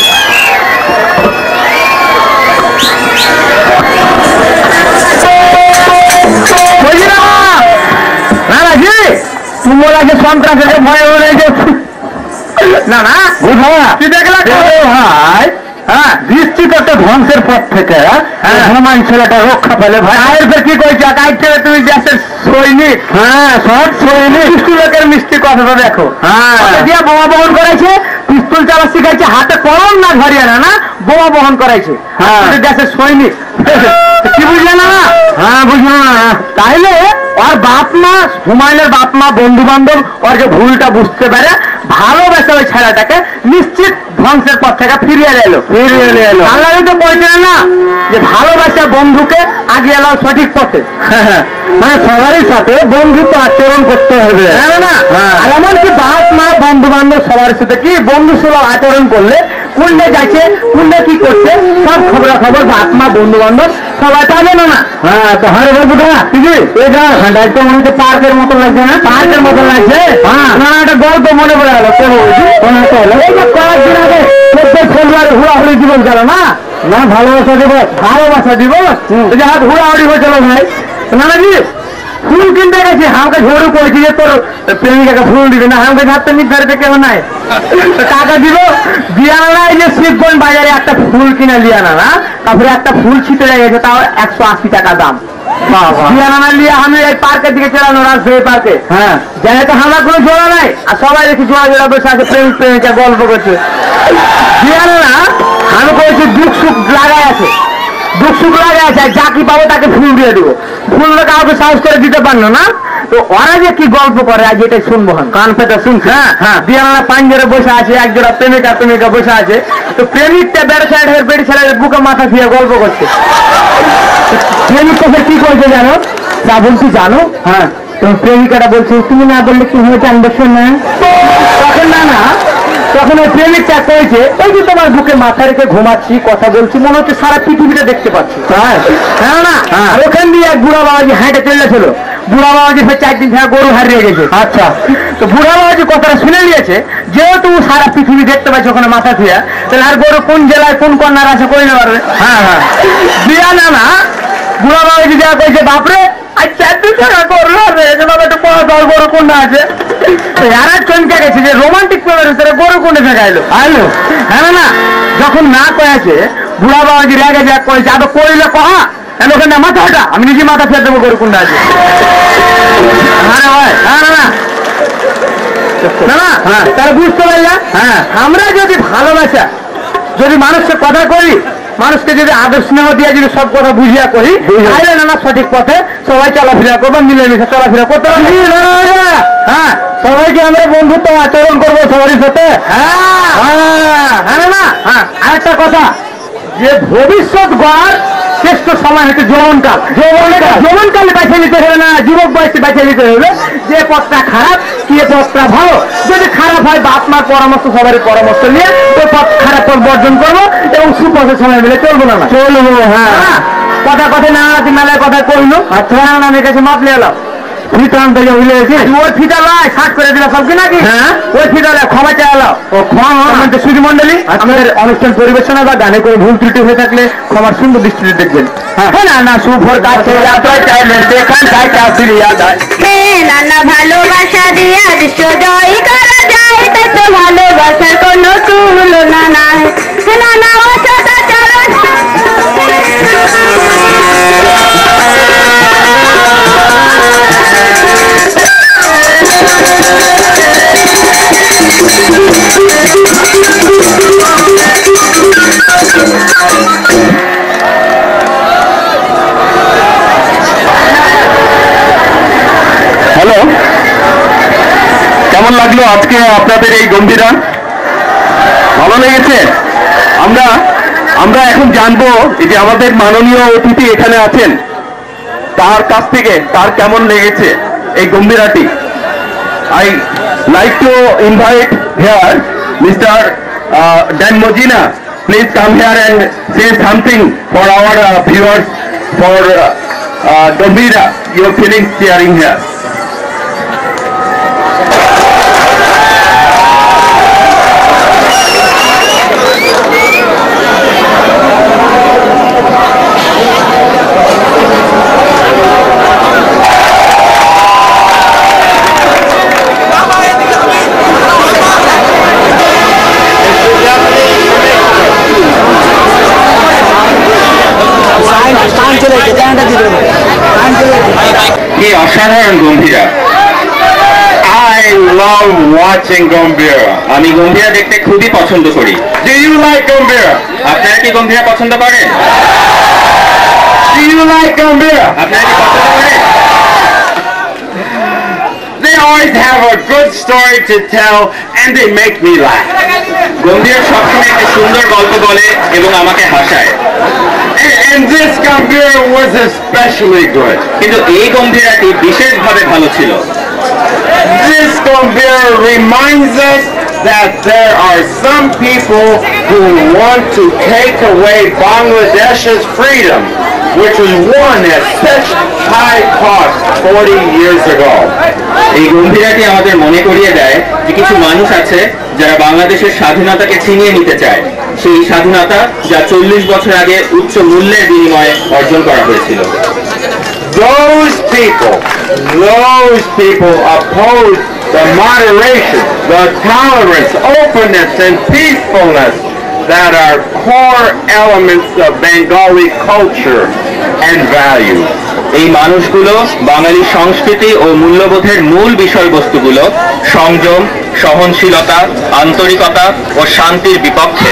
A: তোমার আগে সন্ত্রাসের ভয় হয়ে গেছে। না না তুই দেখলা ভাই, হ্যাঁ নিশ্চিত একটা ধ্বংসের পথ থেকে হুমায়ুন ছেলেটা রক্ষা পেলে ভাই। আয়ের কি কইছে, আজ থেকে তুমি দেশের সৈনিক। হ্যাঁ, সব সৈনিক। পিস্তুলের মিষ্টি কথাটা দেখো। হ্যাঁ, দিয়া বোমা বহন করাইছে, পিস্তল চালা শিখাইছে, হাতে কলম না ধরিয়ে না না বোমা বহন করাইছে। হ্যাঁ, দেশের সৈনিক। কি বুঝলে না? হ্যাঁ বুঝলো না। তাইলে ওর বাপ মা, হুমায়ুনের বাপ মা, বন্ধু বান্ধব ওর যে ভুলটা বুঝতে পারে, ভালোবেসে ওই ছেলেটাকে নিশ্চিত ধ্বংসের পথ থেকে ফিরিয়ে এলো ফিরিয়ে এলো আল্লাহ তো বলছেন না যে ভালোবাসা বন্ধুকে আগে এলো সঠিক পথে মানে সবারই সাথে বন্ধুত্ব আচরণ করতে হবে না আর এমনকি বাপ মা বন্ধু বান্ধব সবার সাথে কি বন্ধু সুলভ আচরণ করলে কোনটা যাচ্ছে কোনটা কি করছে সব খবর খবর বাপ মা বন্ধু বান্ধব সবাই পাবে না না হ্যাঁ তো হরে বাবুটা ঠিকই এই যা ঠান্ডাটা মনে হচ্ছে পার্কের মতো লাগছে না পার্কের মতো লাগছে হ্যাঁ না একটা গল্প মনে পড়ে গেল কে বলছি এই যে কয়েকদিন আগে চোদ্দই ফেব্রুয়ারি হুড়াহুড়ি দিবস গেল না না ভালোবাসা দিবস ভালোবাসা দিবস যে হাত হুড়াহুড়ি হয়েছিল ভাই নানাজি ফুল কিনতে গেছি আমাকে ঝড়ু করেছি যে তোর প্রেমিকাকে ফুল দিবে না আমাকে হাতে নির্ধারিত কেমন নাই টাকা দিব দিয়ানা নাই যে শিবগঞ্জ বাজারে একটা ফুল কিনে লিয়ানা না তারপরে একটা ফুল ছিটে গেছে তাও একশো আশি টাকা দাম দিয়ানা লিয়ে আমি এই পার্কের দিকে চলানো রাজশাহী পার্কে হ্যাঁ যেহেতু আমার কোনো জোড়া নাই আর সবাই দেখি জোড়া জোড়া বসে আছে প্রেমিক প্রেমিকা গল্প করছে দিয়ানা না আমি করেছি দুঃখ সুখ লাগাই আছে দুঃখ সুখ লাগে আছে যা কি পাবো তাকে ফুল দিয়ে দেবো ফুলটা কাউকে সাহস করে দিতে পারলো না তো ওরা যে কি গল্প করে আজ এটাই শুনবো কান পেতে শুনছে হ্যাঁ হ্যাঁ দিয়ানা পাঞ্জরে বসে আছে একজোড়া প্রেমিকা প্রেমিকা বসে আছে তো প্রেমিকটা বেড়ে সাইড হয়ে বেড়ে ছেলে বুকে মাথা দিয়ে গল্প করছে প্রেমিকটা সে কি করছে জানো যা বলছি জানো হ্যাঁ তো প্রেমিকাটা বলছে তুমি না বললে কি হয়ে জানবে শোনা তখন না না তখন ওই প্রেমিকটা কয়েছে ওই যে তোমার বুকে মাথা রেখে ঘুমাচ্ছি কথা বলছি মনে হচ্ছে সারা পৃথিবীটা দেখতে পাচ্ছি হ্যাঁ না আর ওখান দিয়ে এক বুড়া বাবাজি হাঁটে চলেছিল বুড়া বাবাজি ফের চার দিন ছাড়া গরু হারিয়ে গেছে আচ্ছা তো বুড়া বাবাজি কথাটা শুনে নিয়েছে যেহেতু সারা পৃথিবী দেখতে পাচ্ছে ওখানে মাথা দিয়ে তাহলে আর গরু কোন জেলায় কোন কন্যার আছে করে নিতে পারবে হ্যাঁ হ্যাঁ দিয়া না না বুড়া বাবাজি দেওয়া কয়েছে বাপরে আর চার দিন ছাড়া গরু হারিয়ে গেছে বাবা একটু পড়া দল গরু কোনটা আছে আর এক চমকে গেছে যে রোমান্টিক প্রেমের ভিতরে গরু কোনটা থেকে আইলো আইলো হ্যাঁ না যখন না কয়েছে বুড়া বাবাজি রেগে যা কয়েছে আবার কইলে কহা ওখানে মাথা ওটা আমি নিজে মাথা ফেলে দেবো গরু কোনটা আছে হ্যাঁ ভাই হ্যাঁ না না না হ্যাঁ তারা বুঝতে পারলা হ্যাঁ আমরা যদি ভালোবাসা যদি মানুষকে কথা করি মানুষকে যদি আদর স্নেহ দিয়ে যদি সব কথা বুঝিয়া করি তাহলে না সঠিক পথে সবাই চলাফেরা করবো মিলেমিশে চলাফেরা করতে পারবো হ্যাঁ সবাইকে আমরা বন্ধুত্ব আচরণ করবো সবারই সাথে হ্যাঁ হ্যাঁ না হ্যাঁ আরেকটা কথা যে ভবিষ্যৎ গড়ার শ্রেষ্ঠ সময় হচ্ছে যৌবনকাল যৌবনকাল যৌবনকালে বেছে নিতে হবে না যুবক বয়সে বেছে নিতে হবে যে পথটা খারাপ কি পথটা ভালো যদি খারাপ হয় বাপ মার পরামর্শ সবারই পরামর্শ নিয়ে ওই পথ খারাপ পথ বর্জন করবো এবং সুপথের সময় মিলে চলবো না চলবো হ্যাঁ কথা কথা না মেলায় কথা করলো আচ্ছা নামের কাছে মাপ নিয়ে এলো ফিটা আনতে হইলে ওই ফিটা লাই শাক করে দিল সবকে নাকি হ্যাঁ ওই ফিটা ক্ষমা চাইলো ও ক্ষমা সুধী মন্ডলী আমাদের অনুষ্ঠান পরিবেশনা বা গানে করে ভুল ত্রুটি হয়ে থাকলে ক্ষমার সুন্দর দৃষ্টিতে দেখবেন হ্যাঁ না না সুফর কাছে
B: নানা ভালোবাসা দিয়া বিশ্ব জয় করা যায় তো ভালোবাসার কোনো তুলনা নাই নানা সদাচরণ
A: হ্যালো কেমন লাগলো আজকে আপনাদের এই গম্ভীরা ভালো লেগেছে আমরা আমরা এখন জানবো যে আমাদের মাননীয় অতিথি এখানে আছেন তার কাছ থেকে তার কেমন লেগেছে এই গম্ভীরাটি I like to invite here mister Dan Mojina, please come here and say something for our uh, viewers for uh, uh, Gambhira, your feelings sharing here. কি অসাধারণ Gambhira I love watching Gambhira আমি গম্ভীরা দেখতে খুবই পছন্দ করি Do you like গম্ভীরা আপনারা কি গম্ভীরা পছন্দ করেন Do you like গম্ভীরা আপনারা কি পছন্দ করেন They always have a good story to tell and they make me laugh.
F: Gambhira সবসময় একটা সুন্দর গল্প বলে এবং আমাকে হাসায়।
A: And, and this Gambhir was especially good.
F: কিন্তু এই গম্ভীরাটি বিশেষভাবে ভালো ছিল।
A: This Gambhir reminds us that there are some people who want to take away Bangladesh's freedom, which was won at such high cost forty years ago.
F: এই গম্ভীরাটি আমাদের মনে করিয়ে দেয় যে কিছু মানুষ আছে যারা বাংলাদেশের স্বাধীনতাকে ছিনিয়ে নিতে চায়, সেই স্বাধীনতা যা চল্লিশ বছর আগে উচ্চ মূল্যের বিনিময়ে অর্জন করা হয়েছিল।
A: Those people, those people oppose the moderation, the tolerance, openness, and peacefulness that are core elements of Bengali culture and values.
F: এই মানুষগুলো বাঙালি সংস্কৃতি ও মূল্যবোধের মূল বিষয়বস্তুগুলো সংযম, সহনশীলতা, আন্তরিকতা ও শান্তির বিপক্ষে।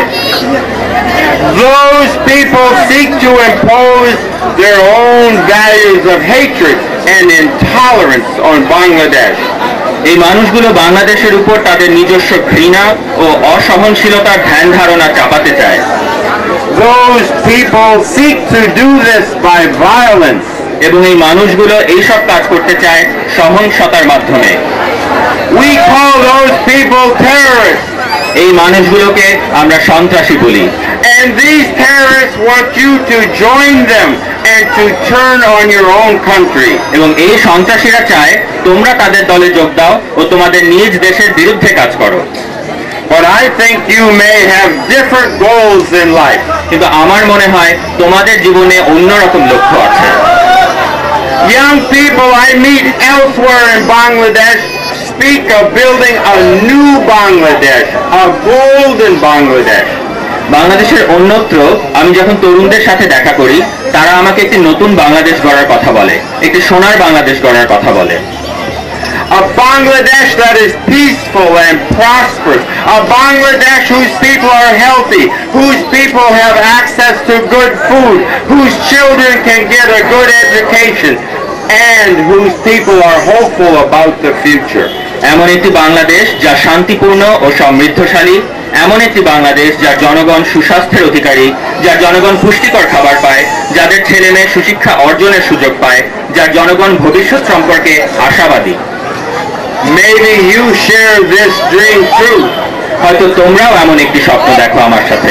A: Those people seek to impose their own values of hatred and intolerance on Bangladesh.
F: এই মানুষগুলো বাংলাদেশের উপর তাদের নিজস্ব ঘৃণা ও অসহনশীলতার ধ্যান ধারণা চাপাতে চায়।
A: Those people seek to do this by violence.
F: এবং এই মানুষগুলো এইসব কাজ করতে চায় সহিংসতার মাধ্যমে।
A: We call those people terrorists.
F: এই মানুষগুলোকে আমরা সন্ত্রাসী বলি।
A: And these terrorists want you to join them and to turn on your own country.
F: এবং এই সন্ত্রাসীরা চায় তোমরা তাদের দলে যোগ দাও ও তোমাদের নিজ দেশের বিরুদ্ধে কাজ করো।
A: But I think you may have different goals in life.
F: কিন্তু আমার মনে হয় তোমাদের জীবনে অন্যরকম লক্ষ্য আছে।
A: Young people I meet elsewhere in Bangladesh speak of building a new Bangladesh, a golden Bangladesh.
F: বাংলাদেশের অন্যত্র আমি যখন তরুণদের সাথে দেখা করি, তারা আমাকে একটি নতুন বাংলাদেশ গড়ার কথা বলে, একটি সোনার বাংলাদেশ গড়ার কথা বলে।
A: A Bangladesh that is peaceful and prosperous, a Bangladesh whose people are healthy, whose people have access to good food, whose children can get a good education, and whose people are hopeful about the future.
F: এমন একটি বাংলাদেশ যা শান্তিপূর্ণ ও সমৃদ্ধশালী, এমন একটি বাংলাদেশ যার জনগণ সুস্বাস্থ্যের অধিকারী, যার জনগণ পুষ্টিকর খাবার পায়, যাদের ছেলে মেয়ে সুশিক্ষা অর্জনের সুযোগ পায়, যার জনগণ ভবিষ্যৎ সম্পর্কে আশাবাদী।
A: Maybe you share this dream too.
F: হয়তো তোমরাও এমন একটি স্বপ্ন দেখো আমার সাথে।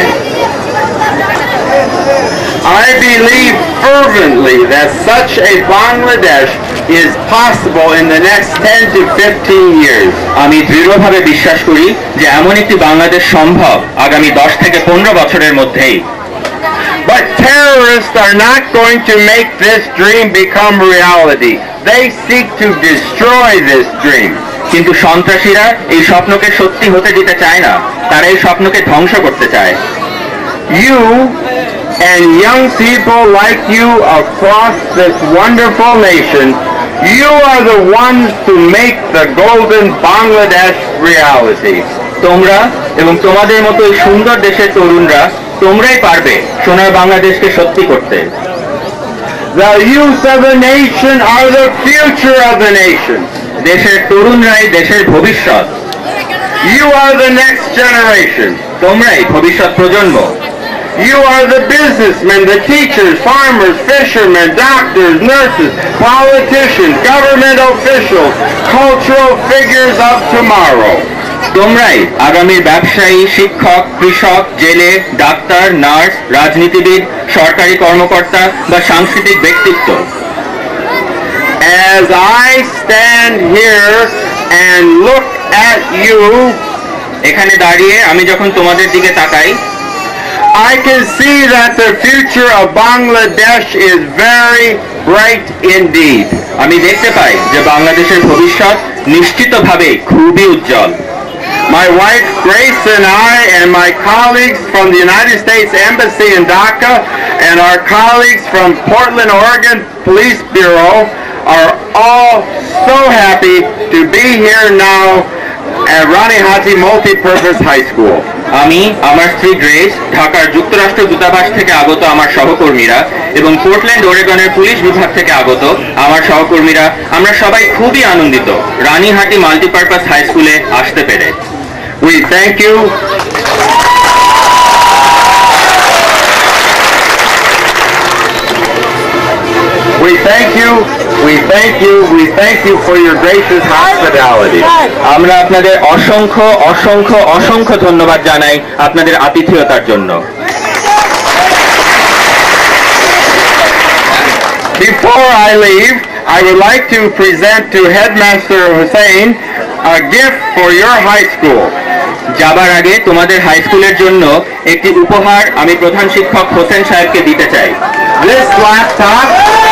A: I believe fervently that such a Bangladesh is possible in the next ten to fifteen years.
F: আমি দৃঢ়ভাবে বিশ্বাস করি যে এমন একটি বাংলাদেশ সম্ভব আগামী দশ থেকে পনেরো বছরের মধ্যেই।
A: But terrorists are not going to make this dream become reality. They seek to destroy this dream.
F: কিন্তু সন্ত্রাসীরা এই স্বপ্নকে সত্যি হতে দিতে চায় না, তারা এই স্বপ্নকে ধ্বংস করতে চায়।
A: You and young people like you across this wonderful nation, you are the ones to make the golden Bangladesh reality.
F: তোমরা এবং তোমাদের মতো এই সুন্দর দেশের তরুণরা, তোমরাই পারবে সোনার বাংলাদেশকে সত্যি করতে।
A: The youth of the nation are the future of the nation.
F: দেশের তরুণরাই দেশের ভবিষ্যৎ।
A: You are the next generation.
F: তোমরাই ভবিষ্যৎ প্রজন্ম।
A: You are the businessmen, the teachers, farmers, fishermen, doctors, nurses, politicians, government officials, cultural figures of tomorrow.
F: তোমরাই আগামীর ব্যবসায়ী, শিক্ষক, কৃষক, জেলে, ডাক্তার, নার্স, রাজনীতিবিদ, সরকারি কর্মকর্তা বা সাংস্কৃতিক ব্যক্তিত্ব।
A: As I stand here and look at you,
F: এখানে দাঁড়িয়ে আমি যখন তোমাদের দিকে তাকাই,
A: I can see that the future of Bangladesh is very bright indeed.
F: আমি দেখতে পাই যে বাংলাদেশের ভবিষ্যৎ নিশ্চিতভাবে খুবই উজ্জ্বল।
A: My wife Grace and I and my colleagues from the United States Embassy in Dhaka and our colleagues from Portland, Oregon Police Bureau are all so happy to be here now
E: at Ranihati Multi-Purpose High School.
F: আমি, আমার স্ত্রী grace, ঢাকার যুক্তরাষ্ট্র দূতাবাস থেকে আগত আমার সহকর্মীরা এবং পোর্টল্যান্ড ওরেগনের পুলিশ বিভাগ থেকে আগত আমার সহকর্মীরা আমরা সবাই খুবই আনন্দিত রানীহাটি মাল্টিপারপাস হাই স্কুলে আসতে পেরে।
E: We thank you. We thank you. We thank you. We thank you for your gracious hospitality.
F: আমরা আপনাদের অসংখ্য অসংখ্য অসংখ্য ধন্যবাদ জানাই আপনাদের আতিথেয়তার জন্য।
E: Before I leave, I would like to present to Headmaster Hussein a gift for your high school.
F: যাবার আগে তোমাদের হাই স্কুলের জন্য একটি উপহার আমি প্রধান শিক্ষক হোসেন সাহেবকে দিতে চাই।
E: This laptop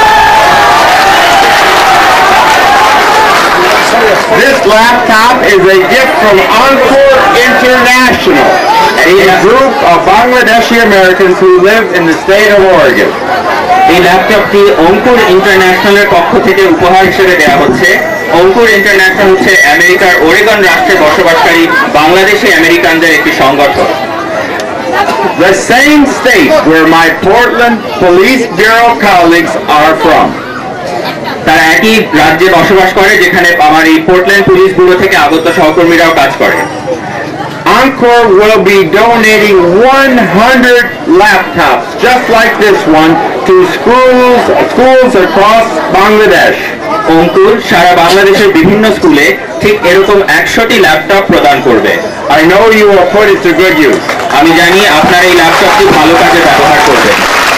E: This laptop is a gift from Encore International, a group of Bangladeshi Americans who live in the state of Oregon.
F: এই ল্যাপটপটি অঙ্কুর ইন্টারন্যাশনালের পক্ষ থেকে উপহার হিসেবে দেওয়া হচ্ছে। অঙ্কুর ইন্টারন্যাশনাল হচ্ছে আমেরিকার ওরেগন রাষ্ট্রে বসবাসকারী বাংলাদেশি আমেরিকানদের একটি সংগঠন।
E: The same state where my Portland Police Bureau colleagues are from.
F: তারা একই রাজ্যে বসবাস করে যেখানে আমার এই পোর্টল্যান্ড পুলিশ ব্যুরো থেকে আগত সহকর্মীরাও কাজ করে।
E: Encore will be donating one hundred laptops just like this one to schools schools across Bangladesh.
F: অঙ্কুর সারা বাংলাদেশের বিভিন্ন স্কুলে ঠিক এরকম একশোটি ল্যাপটপ প্রদান করবে।
E: I know you will put it to good use.
F: আমি জানি আপনারা এই ল্যাপটপটি ভালো কাজে ব্যবহার করবেন।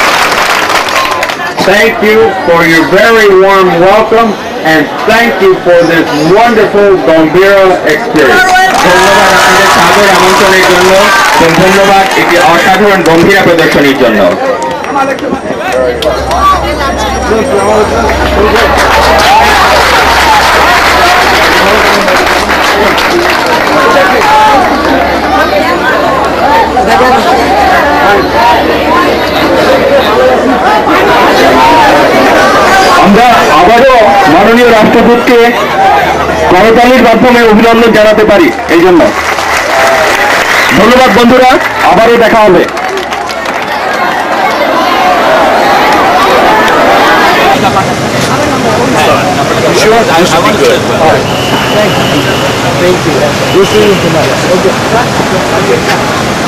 E: Thank you for your very warm welcome and thank you for this wonderful Gombira experience.
F: ধন্যবাদ আপনাদের সাদর আমন্ত্রণের জন্য এবং ধন্যবাদ একটি অসাধারণ গম্ভীরা প্রদর্শনীর জন্য।
A: আমরা আবারও মাননীয় রাষ্ট্রদূতকে করতালির মাধ্যমে অভিনন্দন জানাতে পারি। এই জন্য ধন্যবাদ বন্ধুরা, আবারও দেখা হবে।
G: Sure, this will be good. All right. Thank you. Thank you. We'll see you tonight. Okay.